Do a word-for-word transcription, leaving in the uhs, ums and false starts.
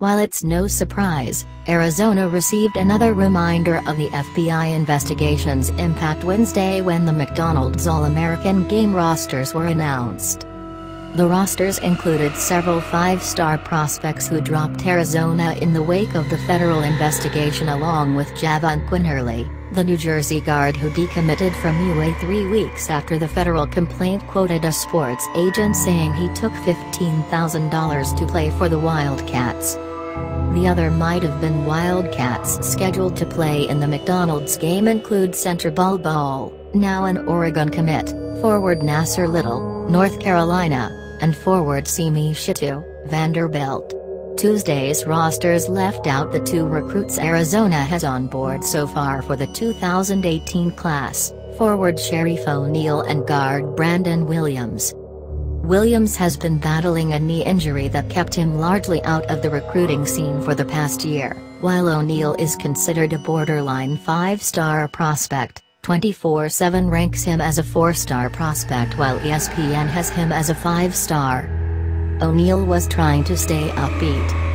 While it's no surprise, Arizona received another reminder of the F B I investigation's impact Wednesday when the McDonald's All-American Game rosters were announced. The rosters included several five-star prospects who dropped Arizona in the wake of the federal investigation, along with Javon Quinerly, the New Jersey guard who decommitted from U A three weeks after the federal complaint quoted a sports agent saying he took fifteen thousand dollars to play for the Wildcats. The other might have been Wildcats scheduled to play in the McDonald's game include center Bol Bol, now an Oregon commit, forward Nasser Little, North Carolina, and forward Simi Shittu, Vanderbilt. Tuesday's rosters left out the two recruits Arizona has on board so far for the two thousand eighteen class, forward Sharif O'Neal and guard Brandon Williams. Williams has been battling a knee injury that kept him largely out of the recruiting scene for the past year, while O'Neal is considered a borderline five-star prospect. twenty-four seven ranks him as a four-star prospect while E S P N has him as a five-star. O'Neal was trying to stay upbeat.